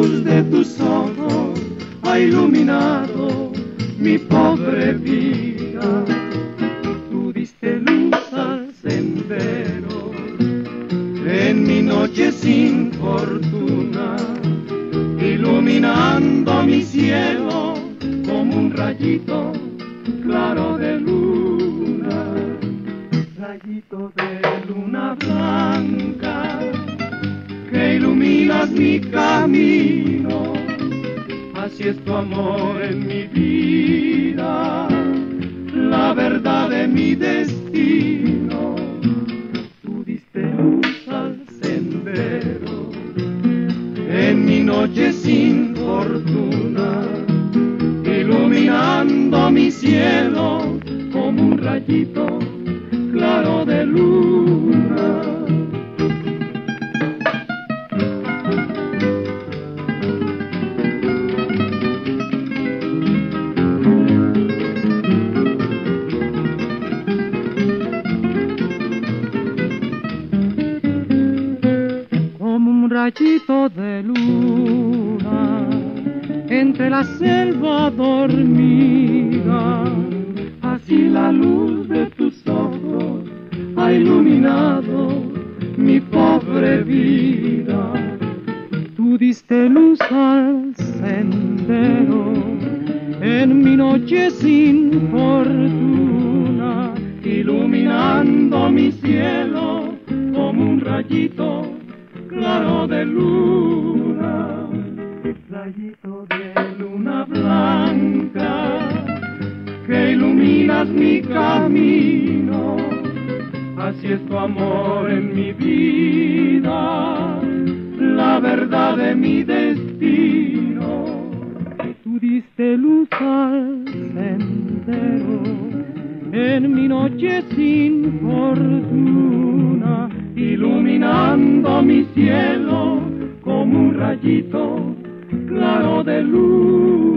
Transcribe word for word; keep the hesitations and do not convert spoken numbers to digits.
luz de tus ojos ha iluminado mi pobre vida. Tú diste luz al sendero en mi noche sin fortuna, iluminando mi cielo como un rayito claro de luna, rayito de luna blanca que iluminas mi camino. Así es tu amor en mi vida, la verdad de mi destino. Tú diste luz al sendero en mi noche sin fortuna, iluminando mi cielo como un rayito claro de luna. Como un rayito de luna entre la selva dormida, así la luz de tus ojos ha iluminado mi pobre vida. Tú diste luz al sendero en mi noche sin fortuna, iluminando mi cielo como un rayito claro de luna, rayito de luna blanca que iluminas mi camino. Así es tu amor en mi vida, la verdad de mi destino. Tú diste luz al sendero en mi noche sin fortuna, iluminando mi cielo como un rayito claro de luz.